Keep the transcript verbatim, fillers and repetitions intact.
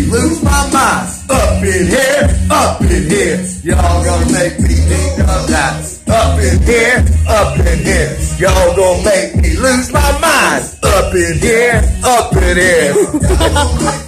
me lose my mind. Up in here, up in here. Y'all gonna make me think of that. Up in here, up in here. Y'all gonna make me lose my mind. Up in here, up in here.